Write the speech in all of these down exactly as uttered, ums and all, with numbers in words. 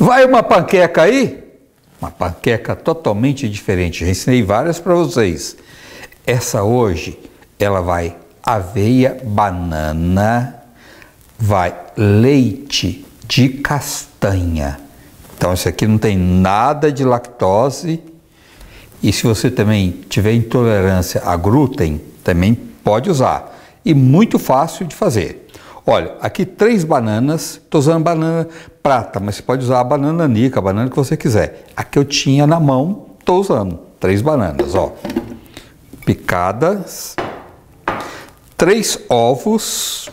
Vai uma panqueca aí? Uma panqueca totalmente diferente. Já ensinei várias para vocês. Essa hoje, ela vai aveia, banana, vai leite de castanha. Então, isso aqui não tem nada de lactose. E se você também tiver intolerância a glúten, também pode usar. E muito fácil de fazer. Olha, aqui três bananas. Estou usando banana prata, mas você pode usar a banana nica, a banana que você quiser. Aqui eu tinha na mão, estou usando. Três bananas, ó. Picadas. Três ovos.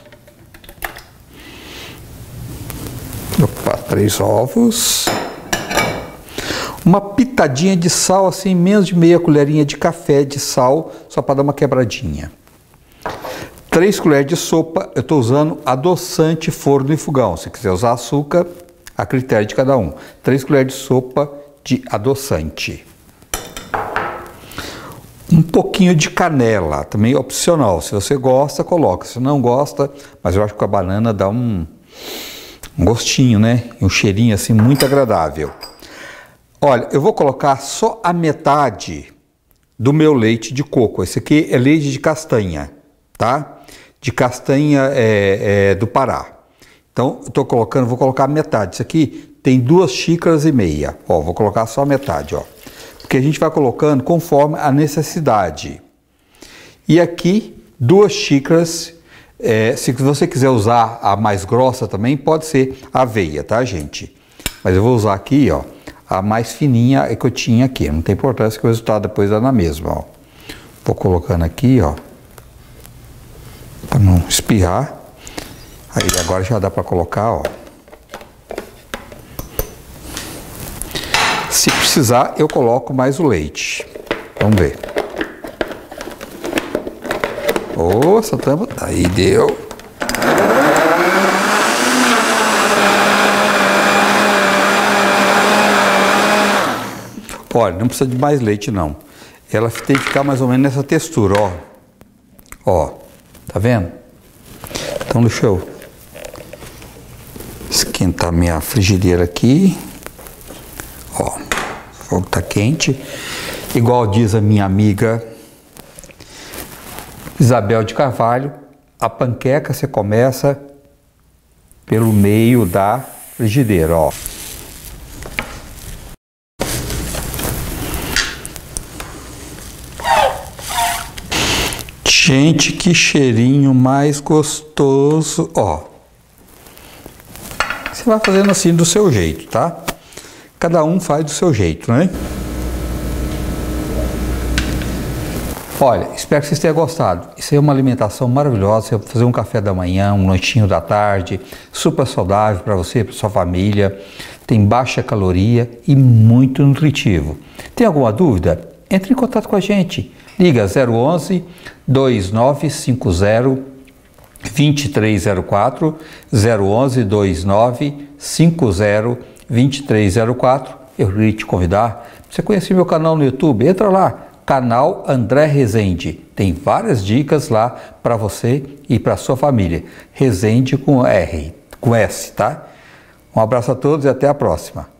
Opa, três ovos. Uma pitadinha de sal, assim, menos de meia colherinha de café de sal, só para dar uma quebradinha. Três colheres de sopa, eu estou usando adoçante forno e fogão. Se quiser usar açúcar, a critério de cada um. Três colheres de sopa de adoçante. Um pouquinho de canela, também opcional. Se você gosta, coloca. Se não gosta, mas eu acho que com a banana dá um, um gostinho, né? Um cheirinho assim muito agradável. Olha, eu vou colocar só a metade do meu leite de coco. Esse aqui é leite de castanha, tá? De castanha é, é, do Pará. Então, eu tô colocando, vou colocar a metade. Isso aqui tem duas xícaras e meia. Ó, vou colocar só a metade, ó. Porque a gente vai colocando conforme a necessidade. E aqui, duas xícaras. É, se você quiser usar a mais grossa também, pode ser aveia, tá, gente? Mas eu vou usar aqui, ó. A mais fininha é que eu tinha aqui. Não tem importância que o resultado depois dá na mesma, ó. Vou colocando aqui, ó. Para não espirrar. Aí agora já dá para colocar, ó. Se precisar, eu coloco mais o leite. Vamos ver. Ô, essa tampa. Aí deu. Olha, não precisa de mais leite, não. Ela tem que ficar mais ou menos nessa textura, ó. Ó, tá vendo? Então deixa eu esquentar minha frigideira aqui. Ó, o fogo tá quente. Igual diz a minha amiga Isabel de Carvalho, a panqueca você começa pelo meio da frigideira, ó. Gente, que cheirinho mais gostoso, ó. Você vai fazendo assim do seu jeito, tá? Cada um faz do seu jeito, né? Olha, espero que vocês tenham gostado. Isso aí é uma alimentação maravilhosa. Você vai fazer um café da manhã, um lanchinho da tarde, super saudável para você, para sua família. Tem baixa caloria e muito nutritivo. Tem alguma dúvida? Entre em contato com a gente. Liga zero onze, dois nove cinco zero, dois três zero quatro, zero onze, dois nove cinco zero, dois três zero quatro. Eu queria te convidar para você conhecer meu canal no YouTube. Entra lá, canal André Rezende. Tem várias dicas lá para você e para sua família. Rezende com R, com S, tá? Um abraço a todos e até a próxima.